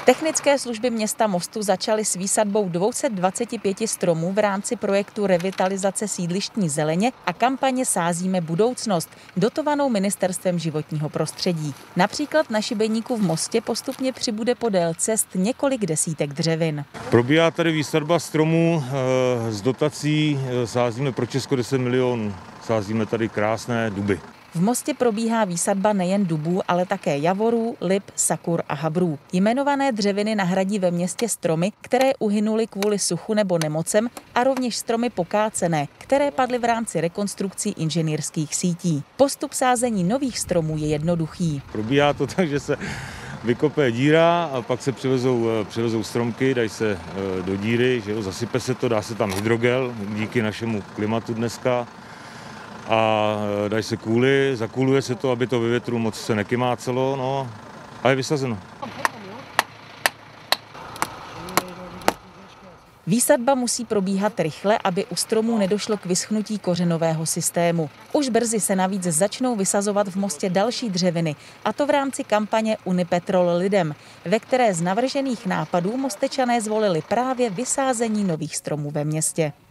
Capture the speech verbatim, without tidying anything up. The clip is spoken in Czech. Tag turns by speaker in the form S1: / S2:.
S1: Technické služby města Mostu začaly s výsadbou dvě stě dvacet pět stromů v rámci projektu revitalizace sídlištní zeleně a kampaně Sázíme budoucnost, dotovanou Ministerstvem životního prostředí. Například na Šibeníku v Mostě postupně přibude podél cest několik desítek dřevin.
S2: Probíhá tady výsadba stromů z dotací Sázíme pro Česko deset milionů. Sázíme tady krásné duby.
S1: V Mostě probíhá výsadba nejen dubů, ale také javorů, lip, sakur a habrů. Jmenované dřeviny nahradí ve městě stromy, které uhynuly kvůli suchu nebo nemocem, a rovněž stromy pokácené, které padly v rámci rekonstrukcí inženýrských sítí. Postup sázení nových stromů je jednoduchý.
S2: Probíhá to tak, že se vykope díra a pak se přivezou, přivezou stromky, dají se do díry, že jo, zasype se to, dá se tam hydrogel díky našemu klimatu dneska. A dají se kůly, zakůluje se to, aby to ve větru moc se nekymácelo, no, a je vysazeno.
S1: Výsadba musí probíhat rychle, aby u stromů nedošlo k vyschnutí kořenového systému. Už brzy se navíc začnou vysazovat v Mostě další dřeviny, a to v rámci kampaně Unipetrol lidem, ve které z navržených nápadů Mostečané zvolili právě vysázení nových stromů ve městě.